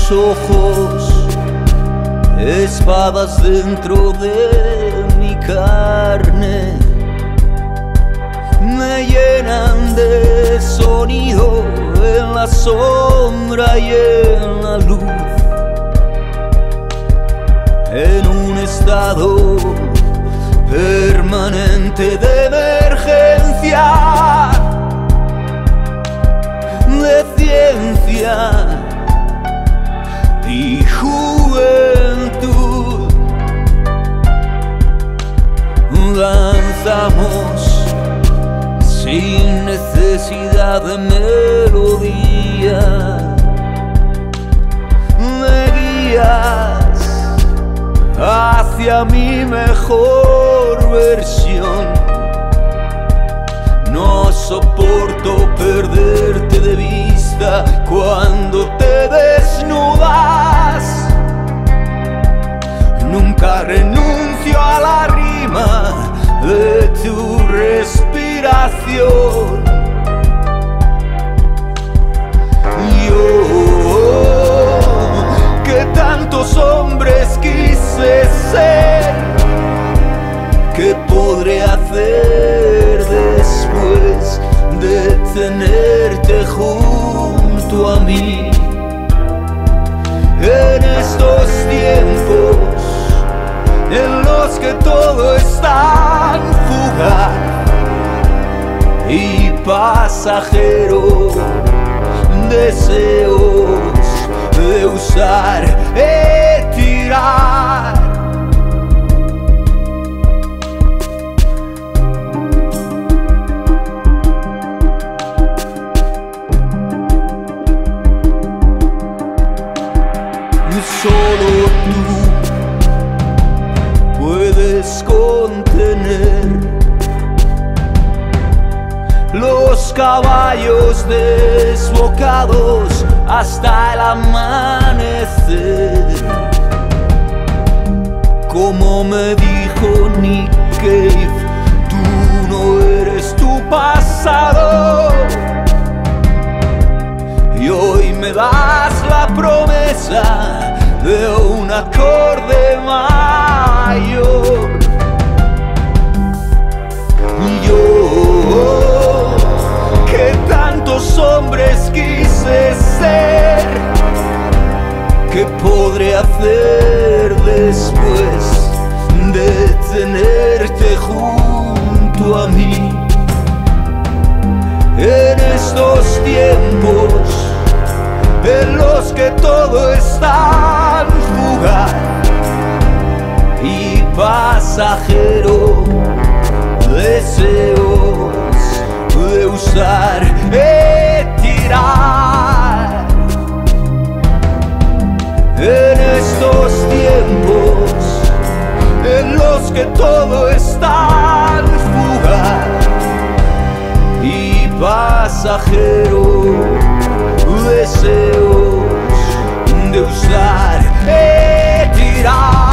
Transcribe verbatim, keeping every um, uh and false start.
tus ojos, espadas dentro de mi carne, me llenan de sonido en la sombra y en la luz, en un estado permanente de emergencia, de ciencia y juventud. Danzamos sin necesidad de melodía, me guías hacia mi mejor versión. No soporto perderte de vista cuando te desnudas. Nunca renuncio a la rima de tu respiración. Yo, que tantos hombres quise ser, ¿qué podré hacer después de tenerte junto a mí? En estos tiempos en los que todo es tan fugaz y pasajero, deseos de usar y tirar. Solo tú puedes contener los caballos desbocados hasta el amanecer. Como me dijo Nick Cave, tú no eres tu pasado, y hoy me das la promesa de un acorde mayor. Yo, que tantos hombres quise ser, ¿qué podré hacer después de tenerte junto a mí? En estos tiempos en los que todo es tan fugaz y pasajero, deseos de usar y tirar. En estos tiempos en los que todo es tan fugaz y pasajero, deseos de usar y tirar.